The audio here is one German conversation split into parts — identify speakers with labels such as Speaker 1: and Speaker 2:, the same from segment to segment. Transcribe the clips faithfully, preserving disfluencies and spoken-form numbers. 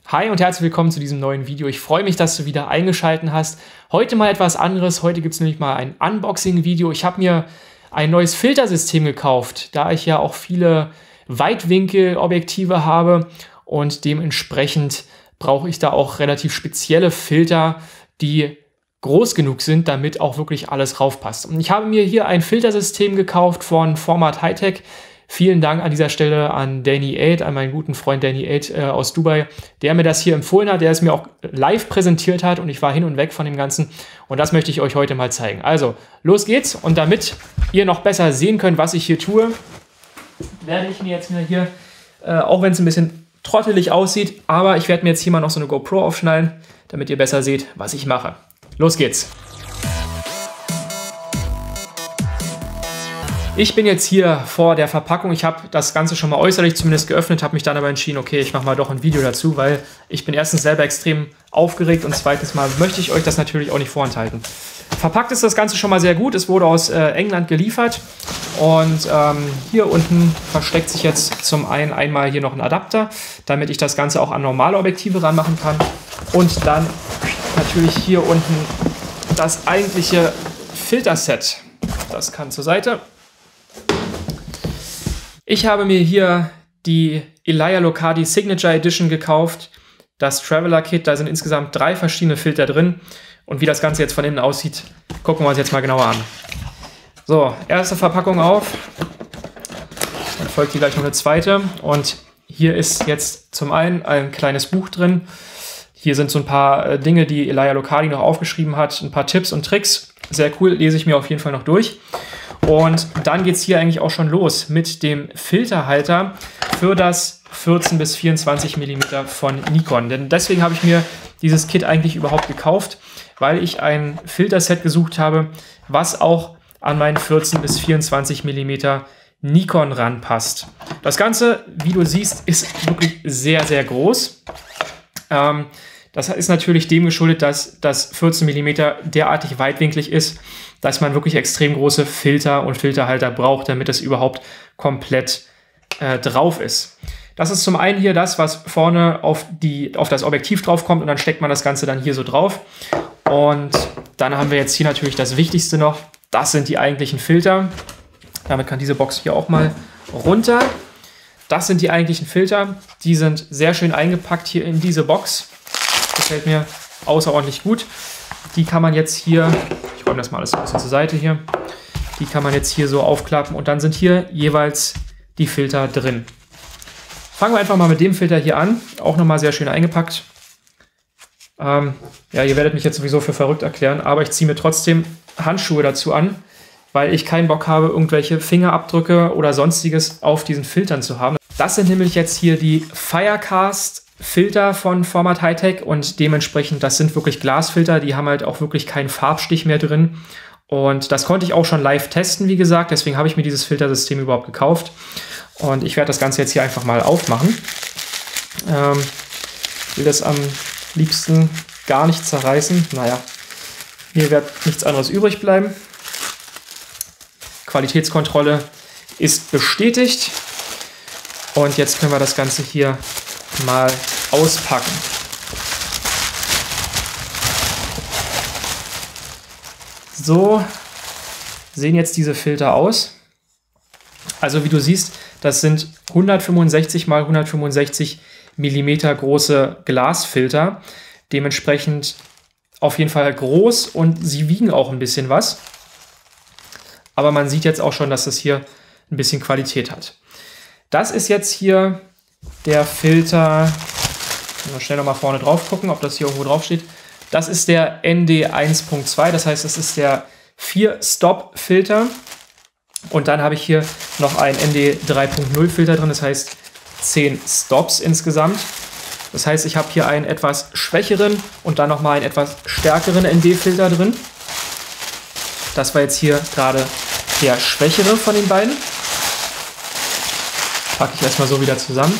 Speaker 1: Hi und herzlich willkommen zu diesem neuen Video. Ich freue mich, dass du wieder eingeschaltet hast. Heute mal etwas anderes. Heute gibt es nämlich mal ein Unboxing-Video. Ich habe mir ein neues Filtersystem gekauft, da ich ja auch viele Weitwinkelobjektive habe und dementsprechend brauche ich da auch relativ spezielle Filter, die groß genug sind, damit auch wirklich alles raufpasst. Und ich habe mir hier ein Filtersystem gekauft von Format Hightech. Vielen Dank an dieser Stelle an Danny Aid, an meinen guten Freund Danny Aid äh, aus Dubai, der mir das hier empfohlen hat, der es mir auch live präsentiert hat und ich war hin und weg von dem Ganzen und das möchte ich euch heute mal zeigen. Also, los geht's und damit ihr noch besser sehen könnt, was ich hier tue, werde ich mir jetzt mal hier, äh, auch wenn es ein bisschen trottelig aussieht, aber ich werde mir jetzt hier mal noch so eine GoPro aufschnallen, damit ihr besser seht, was ich mache. Los geht's! Ich bin jetzt hier vor der Verpackung. Ich habe das Ganze schon mal äußerlich zumindest geöffnet, habe mich dann aber entschieden, okay, ich mache mal doch ein Video dazu, weil ich bin erstens selber extrem aufgeregt und zweitens mal möchte ich euch das natürlich auch nicht vorenthalten. Verpackt ist das Ganze schon mal sehr gut. Es wurde aus äh, England geliefert und ähm, hier unten versteckt sich jetzt zum einen einmal hier noch ein Adapter, damit ich das Ganze auch an normale Objektive ranmachen kann und dann natürlich hier unten das eigentliche Filterset. Das kann zur Seite. Ich habe mir hier die Elia Locardi Signature Edition gekauft, das Traveler Kit. Da sind insgesamt drei verschiedene Filter drin. Und wie das Ganze jetzt von innen aussieht, gucken wir uns jetzt mal genauer an. So, erste Verpackung auf. Dann folgt hier gleich noch eine zweite. Und hier ist jetzt zum einen ein kleines Buch drin. Hier sind so ein paar Dinge, die Elia Locardi noch aufgeschrieben hat. Ein paar Tipps und Tricks. Sehr cool, lese ich mir auf jeden Fall noch durch. Und dann geht es hier eigentlich auch schon los mit dem Filterhalter für das vierzehn bis vierundzwanzig Millimeter von Nikon. Denn deswegen habe ich mir dieses Kit eigentlich überhaupt gekauft, weil ich ein Filterset gesucht habe, was auch an meinen vierzehn bis vierundzwanzig Millimeter Nikon ranpasst. Das Ganze, wie du siehst, ist wirklich sehr, sehr groß. Ähm, das ist natürlich dem geschuldet, dass das vierzehn Millimeter derartig weitwinklig ist, dass man wirklich extrem große Filter und Filterhalter braucht, damit es überhaupt komplett äh, drauf ist. Das ist zum einen hier das, was vorne auf, die, auf das Objektiv drauf kommt und dann steckt man das Ganze dann hier so drauf. Und dann haben wir jetzt hier natürlich das Wichtigste noch, das sind die eigentlichen Filter. Damit kann diese Box hier auch mal runter. Das sind die eigentlichen Filter, die sind sehr schön eingepackt hier in diese Box. Gefällt mir außerordentlich gut. Die kann man jetzt hier, ich räume das mal alles ein bisschen zur Seite hier, die kann man jetzt hier so aufklappen und dann sind hier jeweils die Filter drin. Fangen wir einfach mal mit dem Filter hier an, auch nochmal sehr schön eingepackt. Ähm, ja, ihr werdet mich jetzt sowieso für verrückt erklären, aber ich ziehe mir trotzdem Handschuhe dazu an, weil ich keinen Bock habe, irgendwelche Fingerabdrücke oder sonstiges auf diesen Filtern zu haben. Das sind nämlich jetzt hier die Firecast Filter von Format Hightech und dementsprechend, das sind wirklich Glasfilter, die haben halt auch wirklich keinen Farbstich mehr drin und das konnte ich auch schon live testen, wie gesagt, deswegen habe ich mir dieses Filtersystem überhaupt gekauft und ich werde das Ganze jetzt hier einfach mal aufmachen. Ähm, will das am liebsten gar nicht zerreißen, naja, hier wird nichts anderes übrig bleiben. Qualitätskontrolle ist bestätigt und jetzt können wir das Ganze hier mal auspacken. So sehen jetzt diese Filter aus. Also wie du siehst, das sind hundertfünfundsechzig mal hundertfünfundsechzig Millimeter große Glasfilter. Dementsprechend auf jeden Fall groß und sie wiegen auch ein bisschen was. Aber man sieht jetzt auch schon, dass das hier ein bisschen Qualität hat. Das ist jetzt hier der Filter, mal schnell noch mal vorne drauf gucken, ob das hier irgendwo drauf steht. Das ist der N D eins Punkt zwei, das heißt, das ist der vier Stop Filter. Und dann habe ich hier noch einen N D drei Punkt null Filter drin, das heißt zehn Stops insgesamt. Das heißt, ich habe hier einen etwas schwächeren und dann noch mal einen etwas stärkeren N D-Filter drin. Das war jetzt hier gerade der schwächere von den beiden. Packe ich erstmal so wieder zusammen.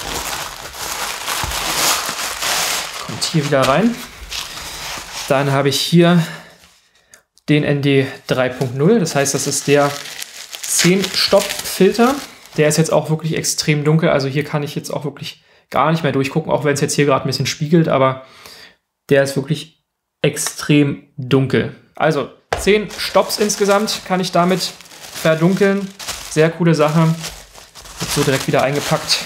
Speaker 1: Kommt hier wieder rein. Dann habe ich hier den N D drei Punkt null. Das heißt, das ist der zehn Stopp Filter. Der ist jetzt auch wirklich extrem dunkel. Also hier kann ich jetzt auch wirklich gar nicht mehr durchgucken, auch wenn es jetzt hier gerade ein bisschen spiegelt, aber der ist wirklich extrem dunkel. Also zehn Stops insgesamt kann ich damit verdunkeln. Sehr coole Sache. Wird so direkt wieder eingepackt.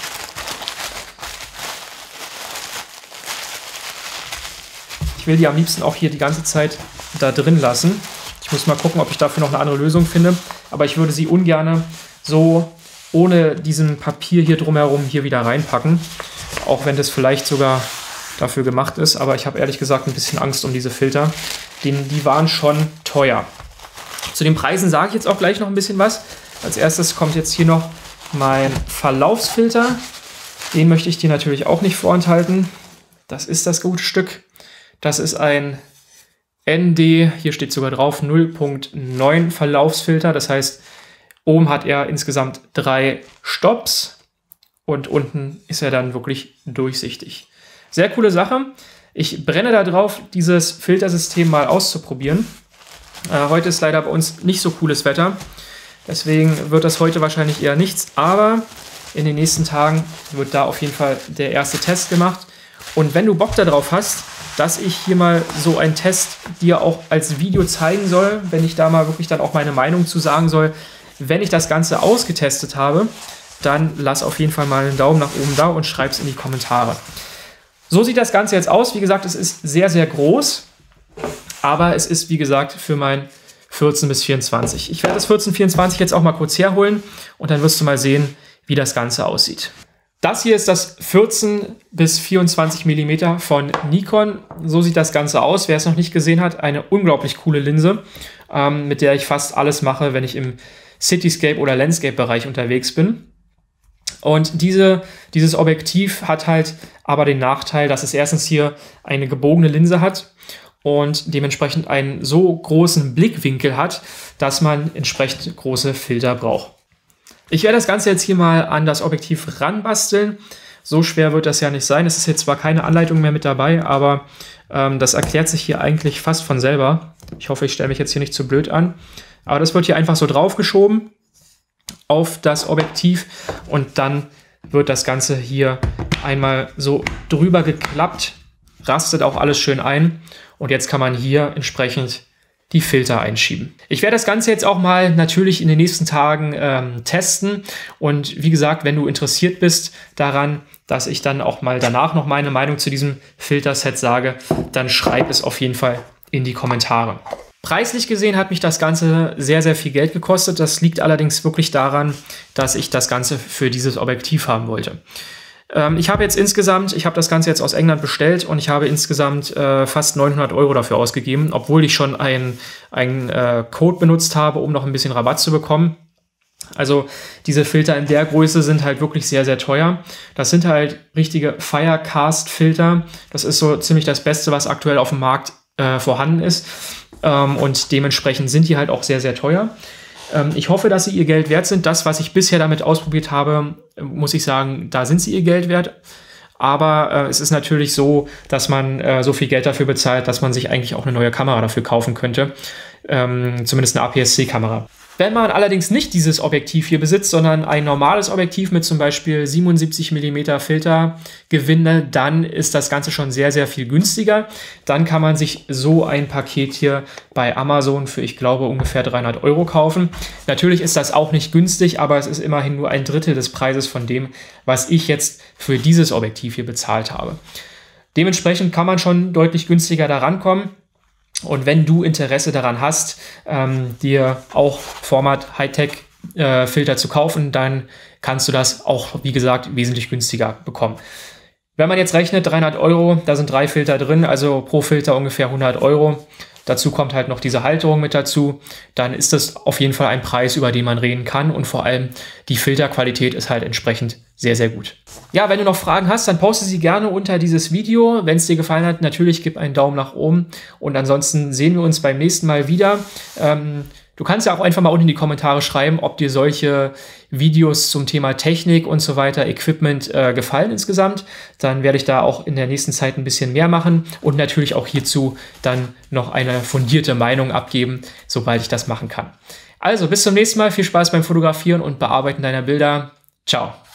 Speaker 1: Ich will die am liebsten auch hier die ganze Zeit da drin lassen. Ich muss mal gucken, ob ich dafür noch eine andere Lösung finde. Aber ich würde sie ungern so ohne diesen Papier hier drumherum hier wieder reinpacken. Auch wenn das vielleicht sogar dafür gemacht ist. Aber ich habe ehrlich gesagt ein bisschen Angst um diese Filter. Denn die waren schon teuer. Zu den Preisen sage ich jetzt auch gleich noch ein bisschen was. Als erstes kommt jetzt hier noch mein Verlaufsfilter. Den möchte ich dir natürlich auch nicht vorenthalten. Das ist das gute Stück. Das ist ein N D, hier steht sogar drauf, null Punkt neun Verlaufsfilter. Das heißt, oben hat er insgesamt drei Stops und unten ist er dann wirklich durchsichtig. Sehr coole Sache. Ich brenne da drauf, dieses Filtersystem mal auszuprobieren. Äh, heute ist leider bei uns nicht so cooles Wetter. Deswegen wird das heute wahrscheinlich eher nichts. Aber in den nächsten Tagen wird da auf jeden Fall der erste Test gemacht. Und wenn du Bock darauf hast, dass ich hier mal so einen Test dir auch als Video zeigen soll, wenn ich da mal wirklich dann auch meine Meinung zu sagen soll, wenn ich das Ganze ausgetestet habe, dann lass auf jeden Fall mal einen Daumen nach oben da und schreib es in die Kommentare. So sieht das Ganze jetzt aus. Wie gesagt, es ist sehr, sehr groß, aber es ist, wie gesagt, für mein vierzehn bis vierundzwanzig. Ich werde das vierzehn vierundzwanzig jetzt auch mal kurz herholen und dann wirst du mal sehen, wie das Ganze aussieht. Das hier ist das vierzehn bis vierundzwanzig Millimeter von Nikon. So sieht das Ganze aus. Wer es noch nicht gesehen hat, eine unglaublich coole Linse, ähm, mit der ich fast alles mache, wenn ich im Cityscape- oder Landscape-Bereich unterwegs bin. Und diese, dieses Objektiv hat halt aber den Nachteil, dass es erstens hier eine gebogene Linse hat und dementsprechend einen so großen Blickwinkel hat, dass man entsprechend große Filter braucht. Ich werde das Ganze jetzt hier mal an das Objektiv ranbasteln. So schwer wird das ja nicht sein. Es ist jetzt zwar keine Anleitung mehr mit dabei, aber ähm, das erklärt sich hier eigentlich fast von selber. Ich hoffe, ich stelle mich jetzt hier nicht zu blöd an. Aber das wird hier einfach so draufgeschoben auf das Objektiv und dann wird das Ganze hier einmal so drüber geklappt. Rastet auch alles schön ein und jetzt kann man hier entsprechend die Filter einschieben. Ich werde das Ganze jetzt auch mal natürlich in den nächsten Tagen ähm, testen und wie gesagt, wenn du interessiert bist daran, dass ich dann auch mal danach noch meine Meinung zu diesem Filterset sage, dann schreib es auf jeden Fall in die Kommentare. Preislich gesehen hat mich das Ganze sehr, sehr viel Geld gekostet. Das liegt allerdings wirklich daran, dass ich das Ganze für dieses Objektiv haben wollte. Ich habe jetzt insgesamt, ich habe das Ganze jetzt aus England bestellt und ich habe insgesamt äh, fast neunhundert Euro dafür ausgegeben, obwohl ich schon einen äh, Code benutzt habe, um noch ein bisschen Rabatt zu bekommen. Also diese Filter in der Größe sind halt wirklich sehr, sehr teuer. Das sind halt richtige Firecast-Filter. Das ist so ziemlich das Beste, was aktuell auf dem Markt äh, vorhanden ist. Ähm, und dementsprechend sind die halt auch sehr, sehr teuer. Ich hoffe, dass sie ihr Geld wert sind. Das, was ich bisher damit ausprobiert habe, muss ich sagen, da sind sie ihr Geld wert. Aber äh, es ist natürlich so, dass man äh, so viel Geld dafür bezahlt, dass man sich eigentlich auch eine neue Kamera dafür kaufen könnte. Ähm, zumindest eine A P S C-Kamera. Wenn man allerdings nicht dieses Objektiv hier besitzt, sondern ein normales Objektiv mit zum Beispiel siebenundsiebzig Millimeter Filtergewinde, dann ist das Ganze schon sehr, sehr viel günstiger. Dann kann man sich so ein Paket hier bei Amazon für, ich glaube, ungefähr dreihundert Euro kaufen. Natürlich ist das auch nicht günstig, aber es ist immerhin nur ein Drittel des Preises von dem, was ich jetzt für dieses Objektiv hier bezahlt habe. Dementsprechend kann man schon deutlich günstiger da rankommen. Und wenn du Interesse daran hast, ähm, dir auch Format Hightech-Filter äh, zu kaufen, dann kannst du das auch, wie gesagt, wesentlich günstiger bekommen. Wenn man jetzt rechnet, dreihundert Euro, da sind drei Filter drin, also pro Filter ungefähr hundert Euro. Dazu kommt halt noch diese Halterung mit dazu. Dann ist das auf jeden Fall ein Preis, über den man reden kann. Und vor allem die Filterqualität ist halt entsprechend sehr, sehr gut. Ja, wenn du noch Fragen hast, dann poste sie gerne unter dieses Video. Wenn es dir gefallen hat, natürlich gib einen Daumen nach oben. Und ansonsten sehen wir uns beim nächsten Mal wieder. Ähm, du kannst ja auch einfach mal unten in die Kommentare schreiben, ob dir solche Videos zum Thema Technik und so weiter, Equipment äh, gefallen insgesamt. Dann werde ich da auch in der nächsten Zeit ein bisschen mehr machen und natürlich auch hierzu dann noch eine fundierte Meinung abgeben, sobald ich das machen kann. Also bis zum nächsten Mal, viel Spaß beim Fotografieren und Bearbeiten deiner Bilder. Ciao.